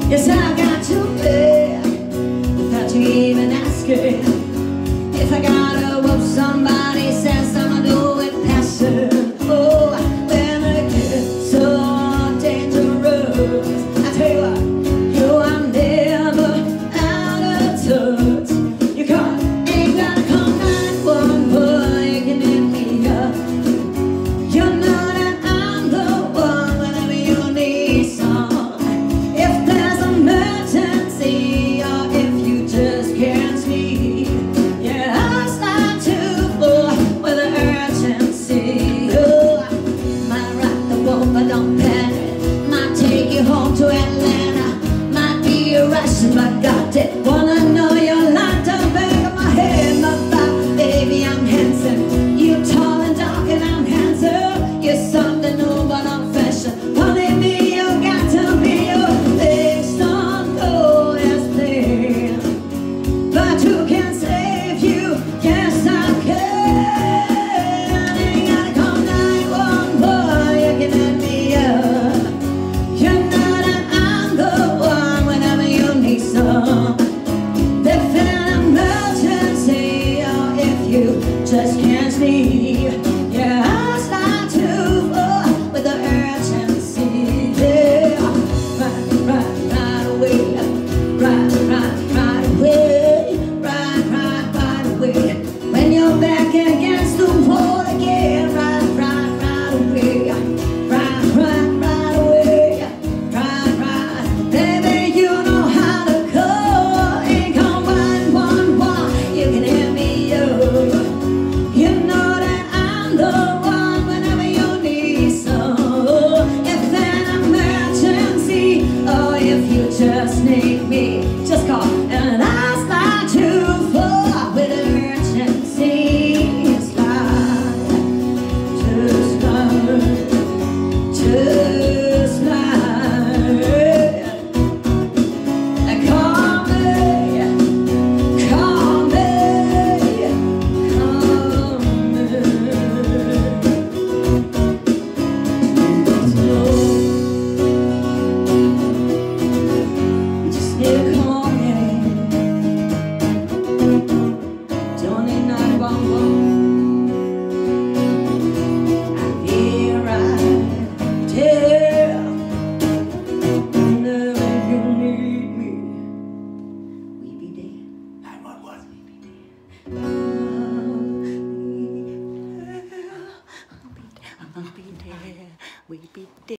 Yes, I got to bed without you even asking. If I gotta whoop somebody, says I'ma do it passive. Oh, when it gets so dangerous, I tell you what, you are never out of touch. You ain't gotta come 911, you can hit me up. You know that I'm the one whenever you need some. If there's an emergency or if you just can't sleep, yeah, I'll start to flow with an urgency. Oh, might rock the boat, but don't panic. Might take you home to Atlanta. Might be a Russian, but got it. Wanna know your line to back of my head, my back, baby, I'm handsome. You tall and dark and I'm handsome. You're something new, but I'm fashion. Only me, you got to be your based on gold as planned. But who can save you? Yes, I can. Ain't gotta call 911, you can hit me up. You know that I'm the one whenever you need some. If an emergency or if you just can't sleep, yeah, I'll start to flow with the urgency. Yeah, right away, right away. When you're back against the wall again, right away, right away, baby, you know how to call. Ain't call 111, you can hit me up. You know that I'm the one whenever you need some. If an emergency or if you just need me, just call and I'll start to flow with urgency. Slide, just slide, just slide. Call me, call me, call me. Just need to call me. Don't need 911. I'll be right there. Whenever you need me, we be there. 911. I'll be there. We be there.